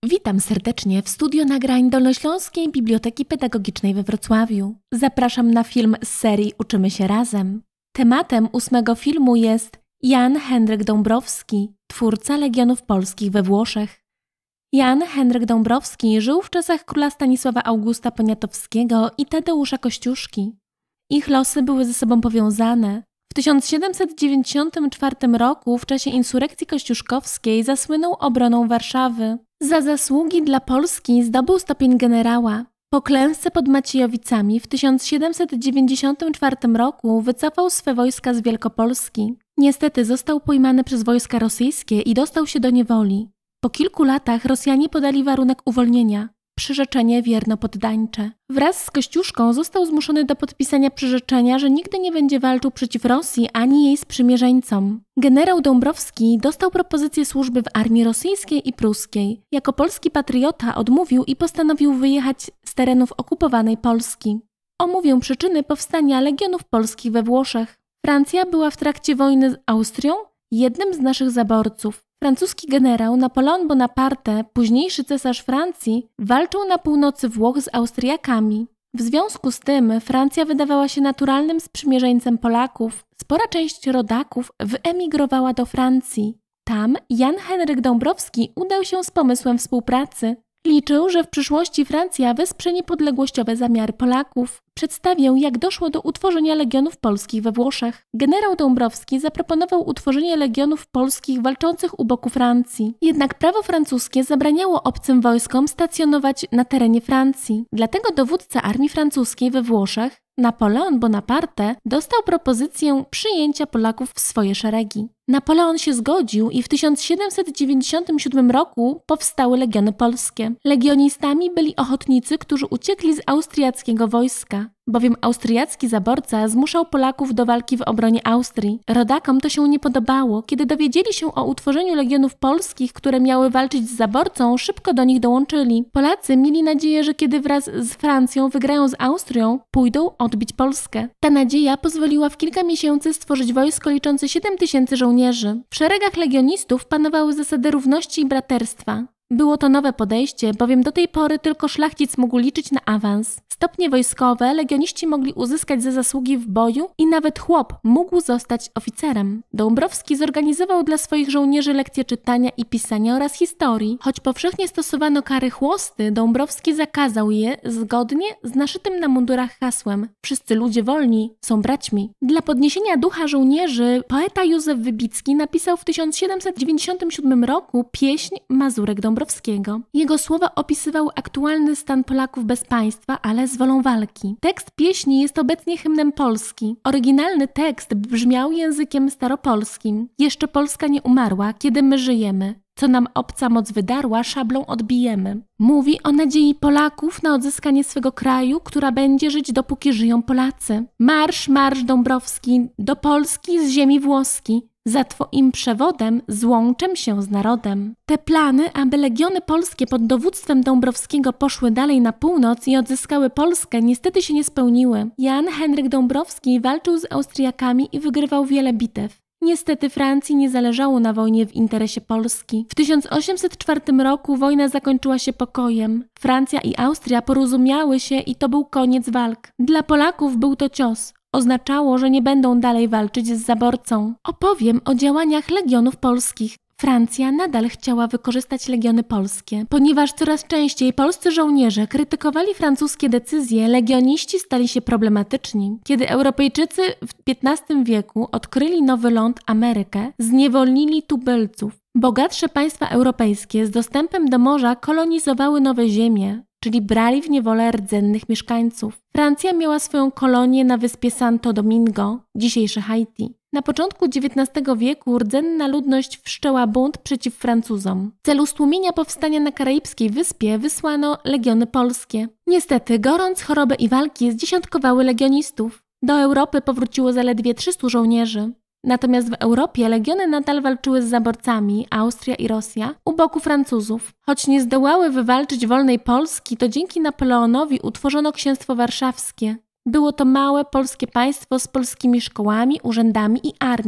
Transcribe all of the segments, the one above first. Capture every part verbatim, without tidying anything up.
Witam serdecznie w studio nagrań Dolnośląskiej Biblioteki Pedagogicznej we Wrocławiu. Zapraszam na film z serii Uczymy się razem. Tematem ósmego filmu jest Jan Henryk Dąbrowski, twórca Legionów Polskich we Włoszech. Jan Henryk Dąbrowski żył w czasach króla Stanisława Augusta Poniatowskiego i Tadeusza Kościuszki. Ich losy były ze sobą powiązane. W tysiąc siedemset dziewięćdziesiątym czwartym roku w czasie insurekcji kościuszkowskiej zasłynął obroną Warszawy. Za zasługi dla Polski zdobył stopień generała. Po klęsce pod Maciejowicami w tysiąc siedemset dziewięćdziesiątym czwartym roku wycofał swe wojska z Wielkopolski. Niestety został pojmany przez wojska rosyjskie i dostał się do niewoli. Po kilku latach Rosjanie podali warunek uwolnienia – przyrzeczenie wierno-poddańcze. Wraz z Kościuszką został zmuszony do podpisania przyrzeczenia, że nigdy nie będzie walczył przeciw Rosji ani jej sprzymierzeńcom. Generał Dąbrowski dostał propozycję służby w armii rosyjskiej i pruskiej. Jako polski patriota odmówił i postanowił wyjechać z terenów okupowanej Polski. Omówię przyczyny powstania Legionów Polskich we Włoszech. Francja była w trakcie wojny z Austrią jednym z naszych zaborców. Francuski generał Napoleon Bonaparte, późniejszy cesarz Francji, walczył na północy Włoch z Austriakami. W związku z tym Francja wydawała się naturalnym sprzymierzeńcem Polaków. Spora część rodaków wyemigrowała do Francji. Tam Jan Henryk Dąbrowski udał się z pomysłem współpracy. Liczył, że w przyszłości Francja wesprze niepodległościowe zamiary Polaków. Przedstawię, jak doszło do utworzenia Legionów Polskich we Włoszech. Generał Dąbrowski zaproponował utworzenie Legionów Polskich walczących u boku Francji. Jednak prawo francuskie zabraniało obcym wojskom stacjonować na terenie Francji. Dlatego dowódca armii francuskiej we Włoszech, Napoleon Bonaparte, dostał propozycję przyjęcia Polaków w swoje szeregi. Napoleon się zgodził i w tysiąc siedemset dziewięćdziesiątym siódmym roku powstały Legiony Polskie. Legionistami byli ochotnicy, którzy uciekli z austriackiego wojska, bowiem austriacki zaborca zmuszał Polaków do walki w obronie Austrii. Rodakom to się nie podobało. Kiedy dowiedzieli się o utworzeniu Legionów Polskich, które miały walczyć z zaborcą, szybko do nich dołączyli. Polacy mieli nadzieję, że kiedy wraz z Francją wygrają z Austrią, pójdą odbić Polskę. Ta nadzieja pozwoliła w kilka miesięcy stworzyć wojsko liczące siedem tysięcy żołnierzy. W szeregach legionistów panowały zasady równości i braterstwa. Było to nowe podejście, bowiem do tej pory tylko szlachcic mógł liczyć na awans. Stopnie wojskowe legioniści mogli uzyskać za zasługi w boju i nawet chłop mógł zostać oficerem. Dąbrowski zorganizował dla swoich żołnierzy lekcje czytania i pisania oraz historii. Choć powszechnie stosowano kary chłosty, Dąbrowski zakazał je zgodnie z naszytym na mundurach hasłem „Wszyscy ludzie wolni są braćmi”. Dla podniesienia ducha żołnierzy poeta Józef Wybicki napisał w tysiąc siedemset dziewięćdziesiątym siódmym roku pieśń Mazurek Dąbrowskiego. Jego słowa opisywały aktualny stan Polaków bez państwa, ale z wolą walki. Tekst pieśni jest obecnie hymnem Polski. Oryginalny tekst brzmiał językiem staropolskim. Jeszcze Polska nie umarła, kiedy my żyjemy. Co nam obca moc wydarła, szablą odbijemy. Mówi o nadziei Polaków na odzyskanie swego kraju, która będzie żyć dopóki żyją Polacy. Marsz, marsz Dąbrowski, do Polski z ziemi włoskiej. Za twoim przewodem złączę się z narodem. Te plany, aby Legiony Polskie pod dowództwem Dąbrowskiego poszły dalej na północ i odzyskały Polskę, niestety się nie spełniły. Jan Henryk Dąbrowski walczył z Austriakami i wygrywał wiele bitew. Niestety Francji nie zależało na wojnie w interesie Polski. W tysiąc osiemset czwartym roku wojna zakończyła się pokojem. Francja i Austria porozumiały się i to był koniec walk. Dla Polaków był to cios. Oznaczało, że nie będą dalej walczyć z zaborcą. Opowiem o działaniach Legionów Polskich. Francja nadal chciała wykorzystać Legiony Polskie. Ponieważ coraz częściej polscy żołnierze krytykowali francuskie decyzje, legioniści stali się problematyczni. Kiedy Europejczycy w piętnastym wieku odkryli nowy ląd, Amerykę, zniewolnili tubylców. Bogatsze państwa europejskie z dostępem do morza kolonizowały nowe ziemie, czyli brali w niewolę rdzennych mieszkańców. Francja miała swoją kolonię na wyspie Santo Domingo, dzisiejsze Haiti. Na początku dziewiętnastego wieku rdzenna ludność wszczęła bunt przeciw Francuzom. W celu stłumienia powstania na karaibskiej wyspie wysłano Legiony Polskie. Niestety gorąc, choroby i walki zdziesiątkowały legionistów. Do Europy powróciło zaledwie trzystu żołnierzy. Natomiast w Europie legiony nadal walczyły z zaborcami, Austria i Rosja, u boku Francuzów. Choć nie zdołały wywalczyć wolnej Polski, to dzięki Napoleonowi utworzono Księstwo Warszawskie. Było to małe polskie państwo z polskimi szkołami, urzędami i armią.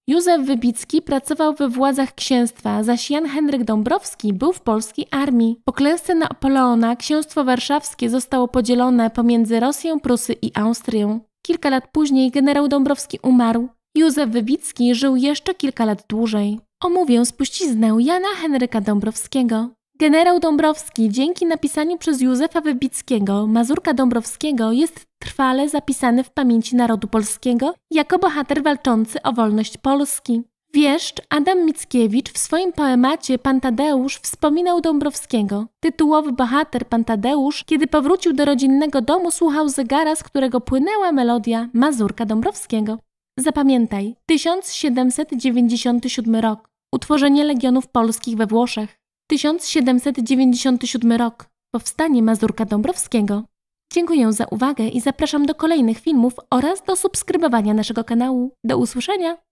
Józef Wybicki pracował we władzach księstwa, zaś Jan Henryk Dąbrowski był w polskiej armii. Po klęsce Napoleona księstwo warszawskie zostało podzielone pomiędzy Rosję, Prusy i Austrię. Kilka lat później generał Dąbrowski umarł. Józef Wybicki żył jeszcze kilka lat dłużej. Omówię spuściznę Jana Henryka Dąbrowskiego. Generał Dąbrowski dzięki napisaniu przez Józefa Wybickiego Mazurka Dąbrowskiego jest trwale zapisany w pamięci narodu polskiego jako bohater walczący o wolność Polski. Wieszcz Adam Mickiewicz w swoim poemacie Pan Tadeusz wspominał Dąbrowskiego. Tytułowy bohater Pan Tadeusz, kiedy powrócił do rodzinnego domu, słuchał zegara, z którego płynęła melodia Mazurka Dąbrowskiego. Zapamiętaj, tysiąc siedemset dziewięćdziesiąty siódmy rok. Utworzenie Legionów Polskich we Włoszech. tysiąc siedemset dziewięćdziesiąty siódmy rok. Powstanie Mazurka Dąbrowskiego. Dziękuję za uwagę i zapraszam do kolejnych filmów oraz do subskrybowania naszego kanału. Do usłyszenia!